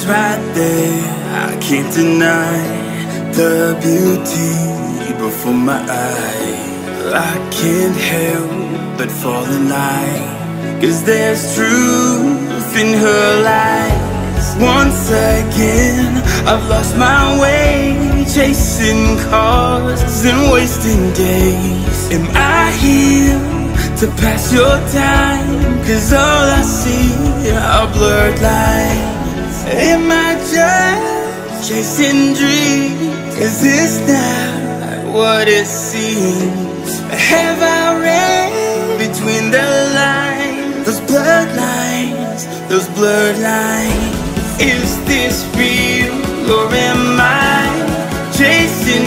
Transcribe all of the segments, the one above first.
is right there, I can't deny the beauty before my eyes. I can't help but fall in line, 'cause there's truth in her lies. Once again, I've lost my way, chasing cars and wasting days. Am I here to pass your time? 'Cause all I see are blurred lines. Am I just chasing dreams? Is this not what it seems? Have I read between the lines? Those blurred lines, those blurred lines. Is this real or am I chasing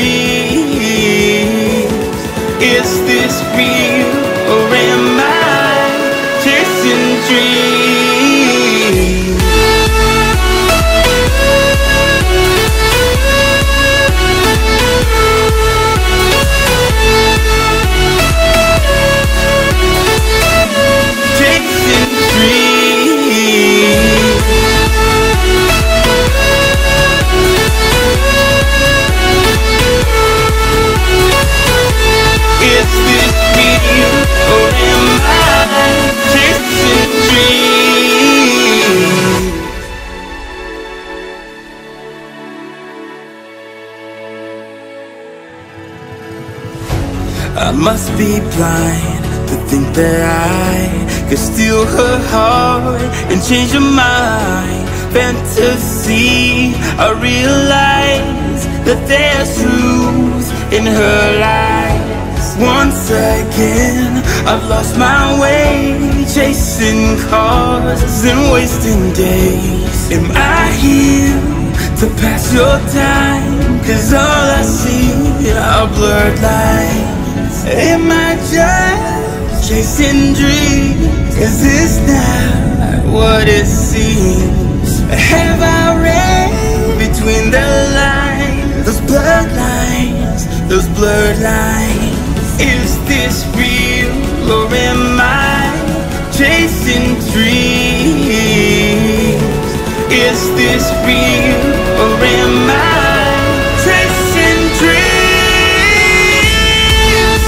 dreams? Is this real or am I chasing dreams? Chasing dreams. Is this real or am I chasing dreams? I must be blind to think that I could steal her heart and change her mind. Fantasy, I realize that there's truth in her lies. Once again, I've lost my way, chasing cars and wasting days. Am I here to pass your time? 'Cause all I see are blurred lines. Am I just chasing dreams? Is this not what it seems? Have I read between the lines? Those blurred lines, those blurred lines. Is this real or am I chasing dreams? Is this real or am I chasing dreams?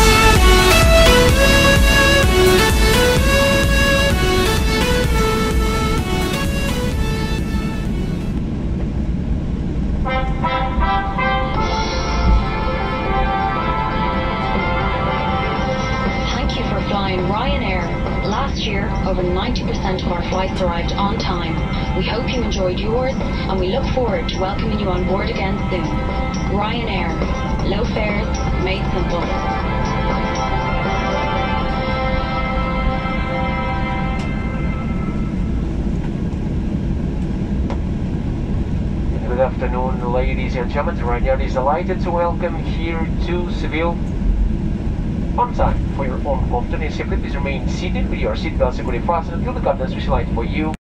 Thank you for flying Ryanair. Last year, over 90% of our flights arrived on time. We hope you enjoyed yours, and we look forward to welcoming you on board again soon. Ryanair. Low fares, made simple. Good afternoon, ladies and gentlemen. Ryanair is delighted to welcome here to Seville on time. For your own comfort and safety, please remain seated with your seatbelt securely fastened until the captain's whistle light for you.